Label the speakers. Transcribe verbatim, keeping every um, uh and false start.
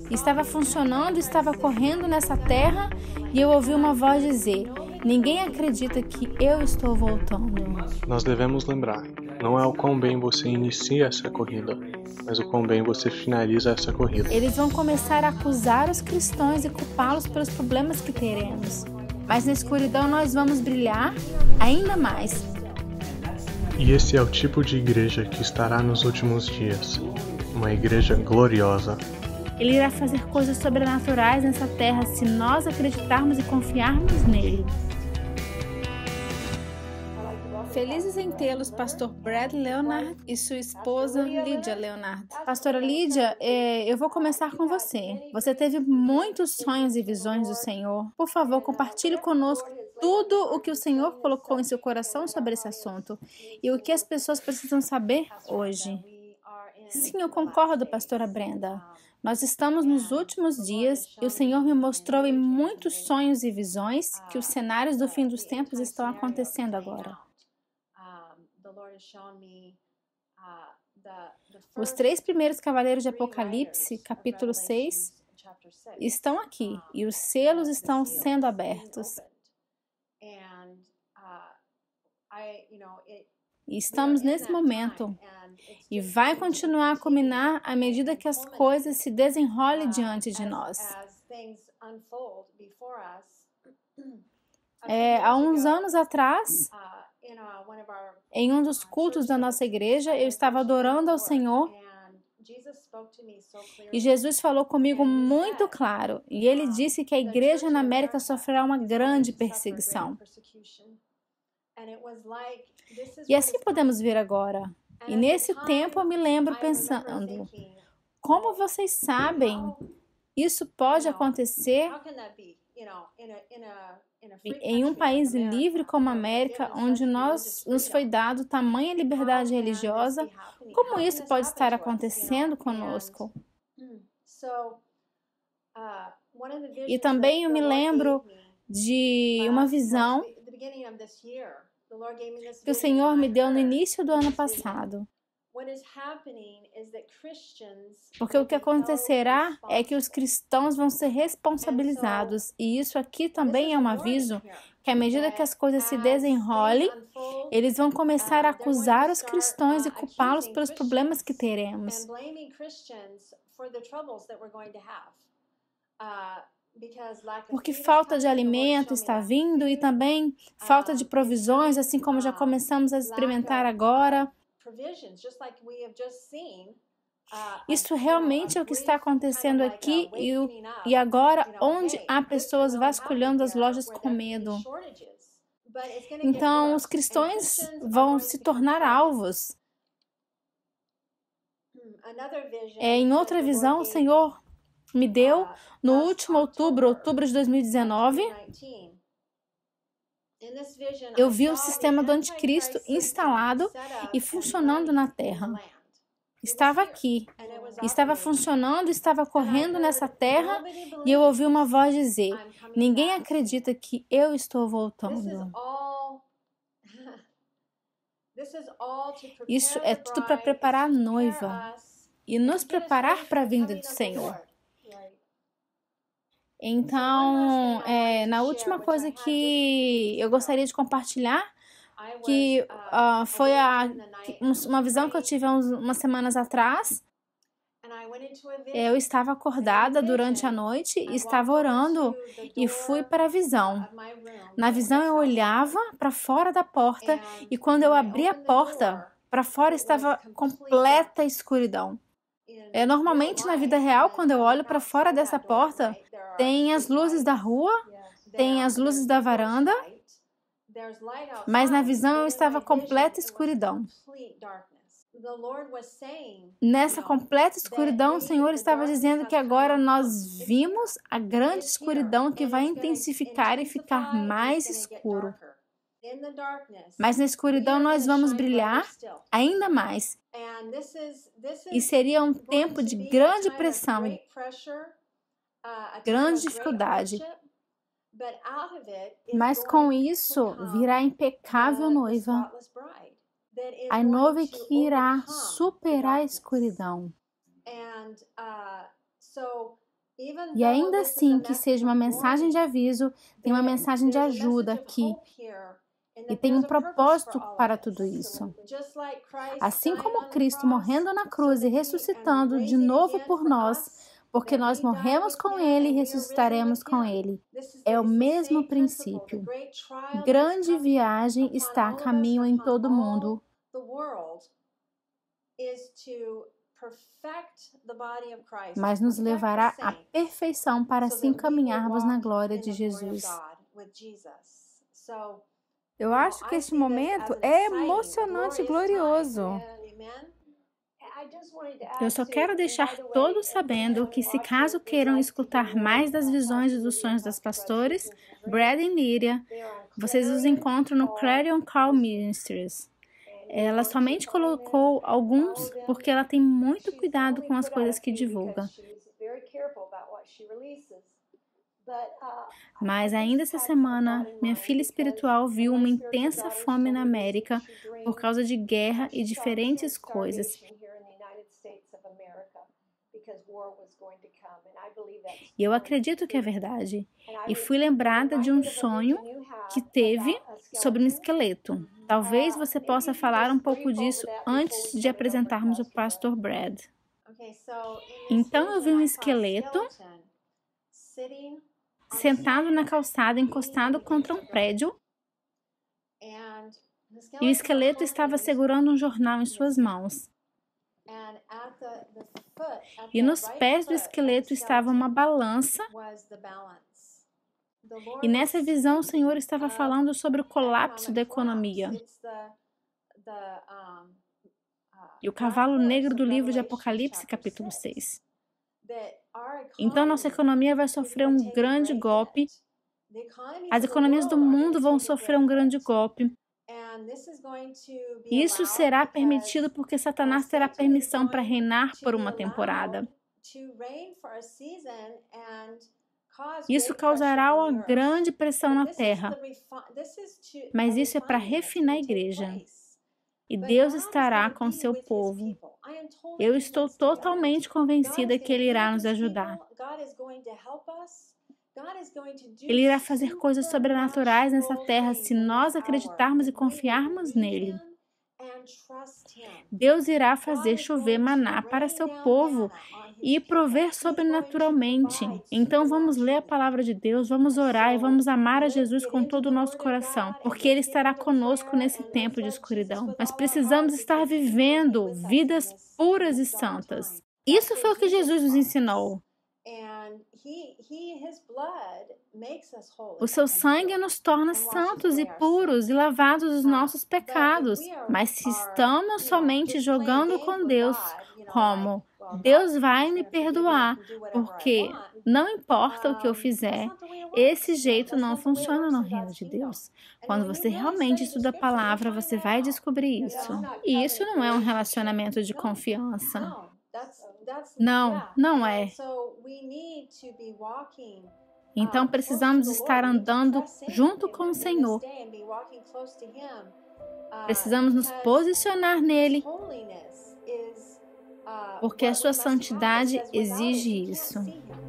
Speaker 1: Estava funcionando, estava correndo nessa terra e eu ouvi uma voz dizer: ninguém acredita que eu estou voltando.
Speaker 2: Nós devemos lembrar, não é o quão bem você inicia essa corrida, mas o quão bem você finaliza essa corrida.
Speaker 1: Eles vão começar a acusar os cristãos e culpá-los pelos problemas que teremos. Mas na escuridão nós vamos brilhar ainda mais.
Speaker 2: E esse é o tipo de igreja que estará nos últimos dias. Uma igreja gloriosa.
Speaker 1: Ele irá fazer coisas sobrenaturais nessa terra se nós acreditarmos e confiarmos nele. Felizes em tê-los, pastor Brad Leonard e sua esposa Lídia Leonard. Pastora Lídia, é, eu vou começar com você. Você teve muitos sonhos e visões do Senhor. Por favor, compartilhe conosco tudo o que o Senhor colocou em seu coração sobre esse assunto e o que as pessoas precisam saber hoje. Sim, eu concordo, pastora Brenda. Nós estamos nos últimos dias e o Senhor me mostrou em muitos sonhos e visões que os cenários do fim dos tempos estão acontecendo agora. Os três primeiros cavaleiros de Apocalipse, capítulo seis, estão aqui e os selos estão sendo abertos. E estamos nesse momento e vai continuar a culminar à medida que as coisas se desenrolem diante de nós. É, há uns anos atrás, em um dos cultos da nossa igreja, eu estava adorando ao Senhor e Jesus falou comigo muito claro. E ele disse que a igreja na América sofrerá uma grande perseguição. E assim podemos ver agora. E nesse tempo eu me lembro pensando, como vocês sabem, isso pode acontecer em um país livre como a América, onde nós, nos foi dado tamanha liberdade religiosa, como isso pode estar acontecendo conosco? E também eu me lembro de uma visão que o Senhor me deu no início do ano passado. Porque o que acontecerá é que os cristãos vão ser responsabilizados. E isso aqui também é um aviso que à medida que as coisas se desenrolem, eles vão começar a acusar os cristãos e culpá-los pelos problemas que teremos. Porque falta de alimento está vindo e também falta de provisões, assim como já começamos a experimentar agora. Isso realmente é o que está acontecendo aqui e, o, e agora, onde há pessoas vasculhando as lojas com medo. Então, os cristãos vão se tornar alvos. É, em outra visão, o Senhor me deu no último outubro, outubro de dois mil e dezenove, eu vi o sistema do anticristo instalado e funcionando na terra. Estava aqui, estava funcionando, estava correndo nessa terra e eu ouvi uma voz dizer: ninguém acredita que eu estou voltando. Isso é tudo para preparar a noiva e nos preparar para a vinda do Senhor. Então, é, na última coisa que eu gostaria de compartilhar, que uh, foi a, uma visão que eu tive há uns, umas semanas atrás. Eu estava acordada durante a noite, estava orando e fui para a visão. Na visão eu olhava para fora da porta e quando eu abri a porta, para fora estava completa escuridão. É, normalmente na vida real, quando eu olho para fora dessa porta, tem as luzes da rua, tem as luzes da varanda, mas na visão eu estava completa escuridão. Nessa completa escuridão, o Senhor estava dizendo que agora nós vimos a grande escuridão que vai intensificar e ficar mais escuro. Mas na escuridão nós vamos brilhar ainda mais. E seria um tempo de grande pressão, grande dificuldade. Mas com isso virá a impecável noiva. A noiva que irá superar a escuridão. E ainda assim que seja uma mensagem de aviso, tem uma mensagem de ajuda aqui. E tem um propósito para tudo isso. Assim como Cristo morrendo na cruz e ressuscitando de novo por nós, porque nós morremos com Ele e ressuscitaremos com Ele. É o mesmo princípio. Grande viagem está a caminho em todo o mundo. Mas nos levará à perfeição para assim caminharmos na glória de Jesus. Eu acho que este momento é emocionante e glorioso. Eu só quero deixar todos sabendo que, se caso queiram escutar mais das visões e dos sonhos das pastores, Brad e Lydia, vocês os encontram no Clarion Call Ministries. Ela somente colocou alguns porque ela tem muito cuidado com as coisas que divulga. Mas ainda essa semana, minha filha espiritual viu uma intensa fome na América por causa de guerra e diferentes coisas. E eu acredito que é verdade. E fui lembrada de um sonho que teve sobre um esqueleto. Talvez você possa falar um pouco disso antes de apresentarmos o pastor Brad. Então eu vi um esqueleto sentado na calçada, encostado contra um prédio, e o esqueleto estava segurando um jornal em suas mãos. E nos pés do esqueleto estava uma balança. E nessa visão o Senhor estava falando sobre o colapso da economia. E o cavalo negro do livro de Apocalipse, capítulo seis. Então nossa economia vai sofrer um grande golpe. As economias do mundo vão sofrer um grande golpe. Isso será permitido porque Satanás terá permissão para reinar por uma temporada. Isso causará uma grande pressão na terra. Mas isso é para refinar a igreja. E Deus estará com seu povo. Eu estou totalmente convencida que Ele irá nos ajudar. Ele irá fazer coisas sobrenaturais nessa terra se nós acreditarmos e confiarmos nele. Deus irá fazer chover maná para seu povo e prover sobrenaturalmente. Então vamos ler a palavra de Deus, vamos orar e vamos amar a Jesus com todo o nosso coração, porque Ele estará conosco nesse tempo de escuridão. Mas precisamos estar vivendo vidas puras e santas. Isso foi o que Jesus nos ensinou. O seu sangue nos torna santos e puros e lavados dos nossos pecados. Mas se estamos somente jogando com Deus, como Deus vai me perdoar, porque não importa o que eu fizer, esse jeito não funciona no reino de Deus. Quando você realmente estuda a palavra, você vai descobrir isso. E isso não é um relacionamento de confiança. Não, não é. Então precisamos estar andando junto com o Senhor. Precisamos nos posicionar nele, porque a sua santidade exige isso.